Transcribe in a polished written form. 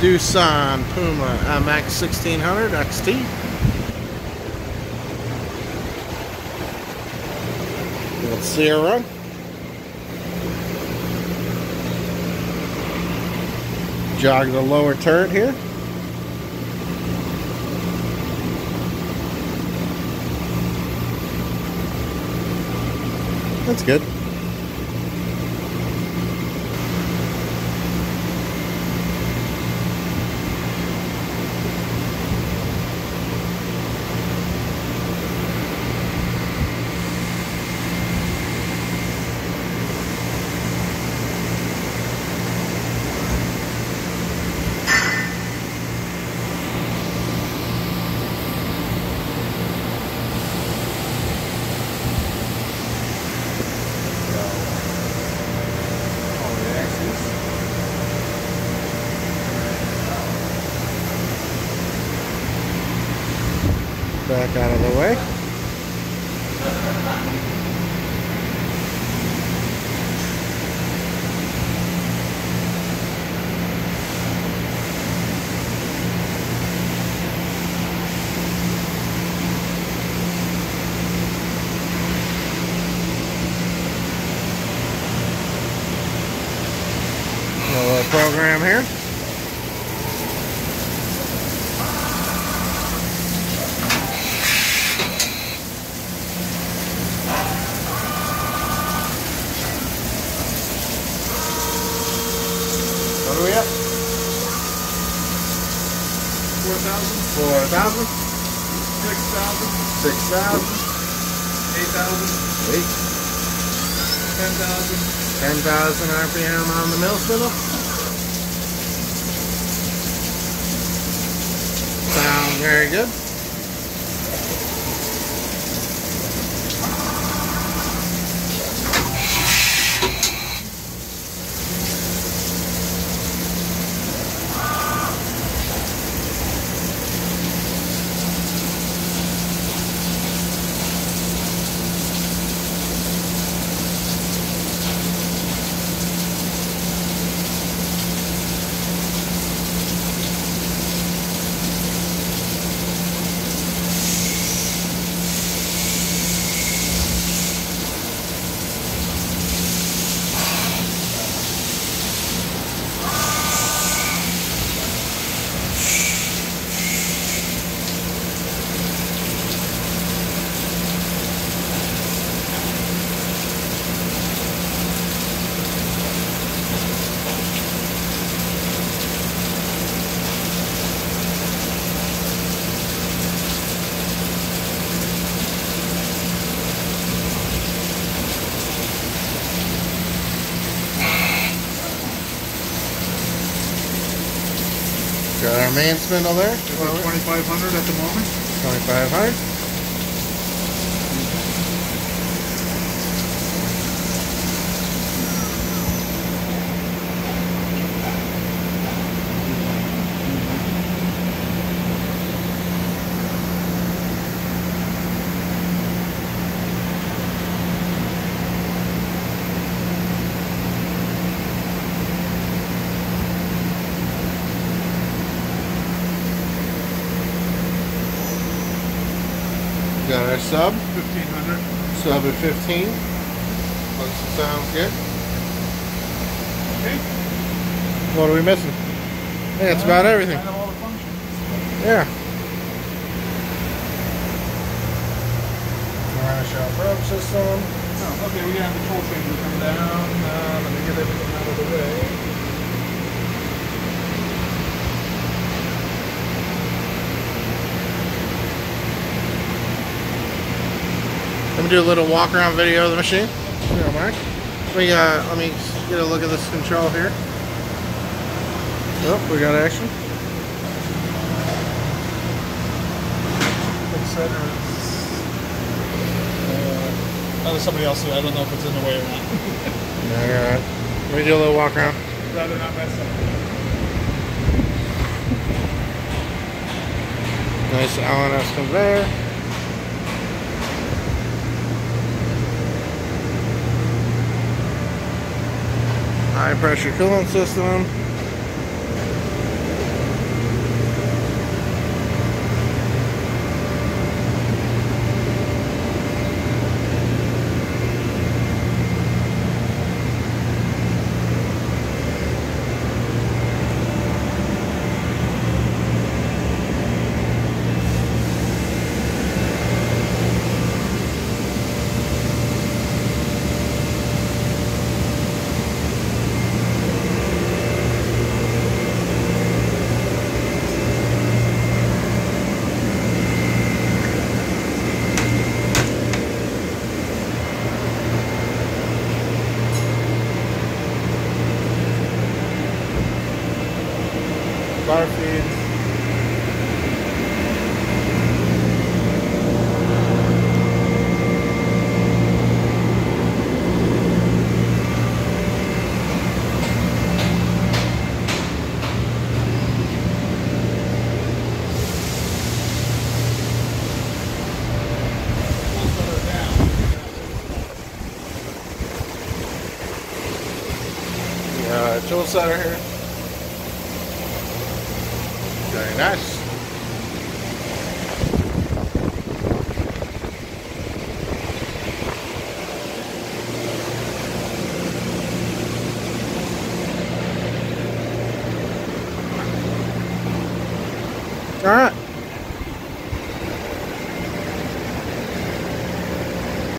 Doosan Puma MX 1600 XT. Little Sierra. Jog the lower turret here. That's good. Back out of the way. A little program here. What are we at? 4,000. 4,000. 6,000. 6,000. 8,000. 8. 10,000. 10,000 RPM on the mill spindle. Sounds very good. Got our main spindle there. 2,500 at the moment. 2,500. Got our sub. 1,500. Sub at 15. Sounds good. Okay. What are we missing? I think that's about everything. Kind of all the functions. Yeah. Harness our probe system. Oh, okay, we have the control changer come down. Let me get everything out of the way. Let me do a little walk around video of the machine. Yeah, Mark. Let me get a look at this control here. Oh, we got action. That was somebody else. I don't know if it's in the way or not. Alright. Let me do a little walk around. Rather not mess up. Nice LNS conveyor. High pressure coolant system. Tool setter here. Very nice. All right.